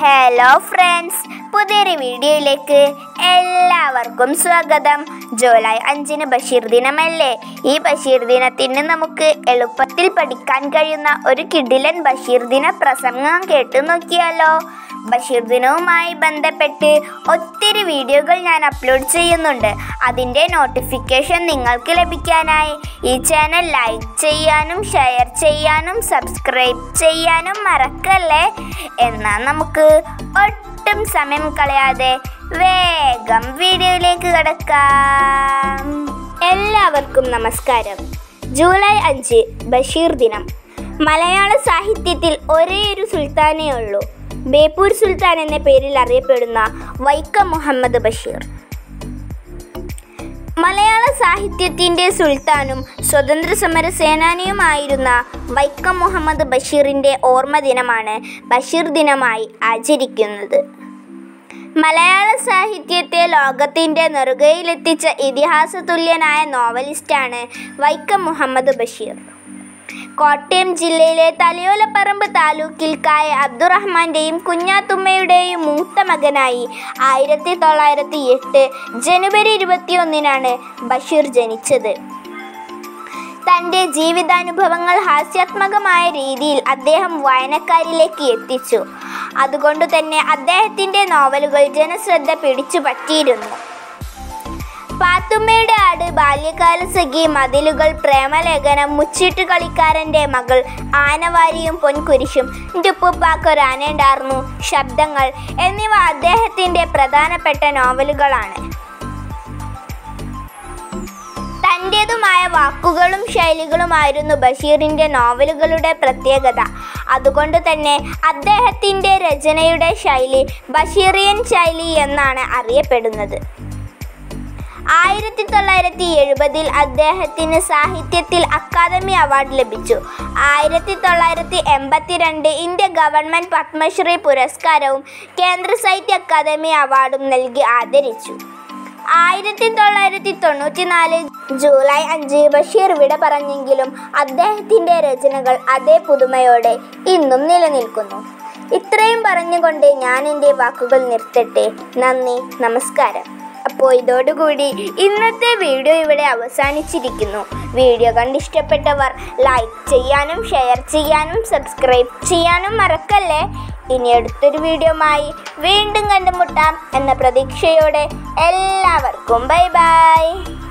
Hello friends, പുതിയൊരു വീഡിയോയിലേക്ക് എല്ലാവർക്കും സ്വാഗതം. ജൂലൈ 5 ബഷീർ ദിനമല്ലേ? ഈ ബഷീർ ദിനത്തിന് നമുക്ക് എളുപ്പത്തിൽ പഠിക്കാൻ കഴിയുന്ന ഒരു കിടിലൻ ബഷീർ ദിന പ്രസംഗം കേട്ടു നോക്കിയാലോ? ബഷീർ ദിനവുമായി ബന്ധപ്പെട്ട് ഒത്തിരി വീഡിയോകൾ ഞാൻ അപ്ലോഡ് ചെയ്യുന്നുണ്ട്. അതിൻ്റെ നോട്ടിഫിക്കേഷൻ നിങ്ങൾക്ക് ലഭിക്കാനായി ഈ ചാനൽ ലൈക്ക് ചെയ്യാനും ഷെയർ ചെയ്യാനും സബ്സ്ക്രൈബ് ചെയ്യാനും മറക്കല്ലേ. എന്നാൽ നമുക്ക് ഒട്ടും സമയം കളയാതെ വേഗം വീഡിയോയിലേക്ക് കടക്കാം. എല്ലാവർക്കും നമസ്കാരം. ജൂലൈ 5 ബഷീർ ദിനം. മലയാള സാഹിത്യത്തിൽ ഒരേയൊരു സുൽത്താനേ ഉള്ളൂ. ബേപ്പൂർ സുൽത്താൻ എന്ന പേരിൽ അറിയപ്പെടുന്ന വൈക്കം മുഹമ്മദ് ബഷീർ. മലയാള സാഹിത്യത്തിൻ്റെ സുൽത്താനും സ്വതന്ത്ര സമര സേനാനിയുമായിരുന്ന വൈക്കം മുഹമ്മദ് ബഷീറിൻ്റെ ഓർമ്മ ദിനമാണ് ബഷീർ ദിനമായി ആചരിക്കുന്നത്. മലയാള സാഹിത്യത്തെ ലോകത്തിൻ്റെ നെറുകയിലെത്തിച്ച ഇതിഹാസതുല്യനായ നോവലിസ്റ്റാണ് വൈക്കം മുഹമ്മദ് ബഷീർ. കോട്ടയം ജില്ലയിലെ തലയോലപ്പറമ്പ് താലൂക്കിൽ കായ അബ്ദുറഹ്മാൻ്റെയും കുഞ്ഞാത്തുമ്മയുടെയും മൂത്ത മകനായി 1908 ജനുവരി 21 ബഷീർ ജനിച്ചത്. തൻ്റെ ജീവിതാനുഭവങ്ങൾ ഹാസ്യാത്മകമായ രീതിയിൽ അദ്ദേഹം വായനക്കാരിലേക്ക് എത്തിച്ചു. അതുകൊണ്ട് തന്നെ അദ്ദേഹത്തിൻ്റെ നോവലുകൾ ജനശ്രദ്ധ പിടിച്ചു പറ്റിയിരുന്നു. പാത്തുമ്മയുടെ ആട്, ബാല്യകാലസഖി, മതിലുകൾ, പ്രേമലേഖനം, മുച്ചീട്ട് കളിക്കാരൻ്റെ മകൾ, ആനവാരിയും പൊൻകുരിശും, ടുപ്പുപ്പാക്കൊരാനേണ്ടാർന്നു, ശബ്ദങ്ങൾ എന്നിവ അദ്ദേഹത്തിൻ്റെ പ്രധാനപ്പെട്ട നോവലുകളാണ്. തൻ്റേതുമായ വാക്കുകളും ശൈലികളുമായിരുന്നു ബഷീറിൻ്റെ നോവലുകളുടെ പ്രത്യേകത. അതുകൊണ്ട് തന്നെ അദ്ദേഹത്തിൻ്റെ രചനയുടെ ശൈലി ബഷീറിയൻ ശൈലി എന്നാണ് അറിയപ്പെടുന്നത്. 1970 അദ്ദേഹത്തിന് സാഹിത്യത്തിൽ അക്കാദമി അവാർഡ് ലഭിച്ചു. 1982 ഇന്ത്യ ഗവൺമെൻറ് പത്മശ്രീ പുരസ്കാരവും കേന്ദ്ര സാഹിത്യ അക്കാദമി അവാർഡും നൽകി ആദരിച്ചു. 1994 ജൂലൈ 5 ബഷീർ വിട പറഞ്ഞെങ്കിലും അദ്ദേഹത്തിൻ്റെ രചനകൾ അതേ പുതുമയോടെ ഇന്നും നിലനിൽക്കുന്നു. ഇത്രയും പറഞ്ഞുകൊണ്ട് ഞാൻ എൻ്റെ വാക്കുകൾ നിർത്തട്ടെ. നന്ദി, നമസ്കാരം. അപ്പോൾ ഇതോടുകൂടി ഇന്നത്തെ വീഡിയോ ഇവിടെ അവസാനിച്ചിരിക്കുന്നു. വീഡിയോ കണ്ടിഷ്ടപ്പെട്ടവർ ലൈക്ക് ചെയ്യാനും ഷെയർ ചെയ്യാനും സബ്സ്ക്രൈബ് ചെയ്യാനും മറക്കല്ലേ. ഇനി അടുത്തൊരു വീഡിയോയുമായി വീണ്ടും കണ്ടുമുട്ടാം എന്ന പ്രതീക്ഷയോടെ എല്ലാവർക്കും ബൈ ബൈ.